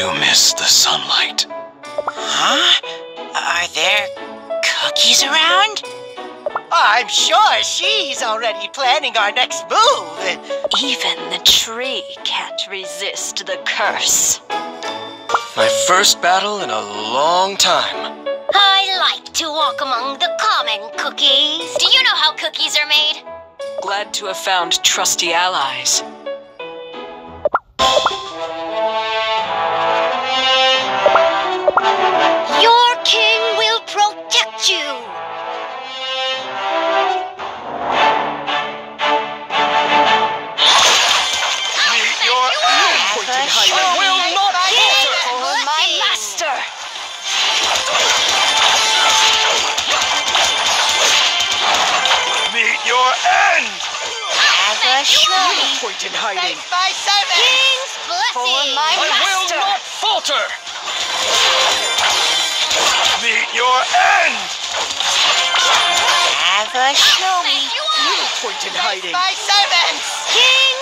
do miss the sunlight. Huh? Are there cookies around? I'm sure she's already planning our next move. Even the tree can't resist the curse. My first battle in a long time. I like to walk among the common cookies. Do you know how cookies are made? Glad to have found trusty allies. Your king will protect you. Meet your end! I will not falter! For my master! Meet your end! Ever show me. Point in hiding. My servant! King's blessing. my I will master! not falter! Meet your end! Ever show me. Point in hiding. My servants! King's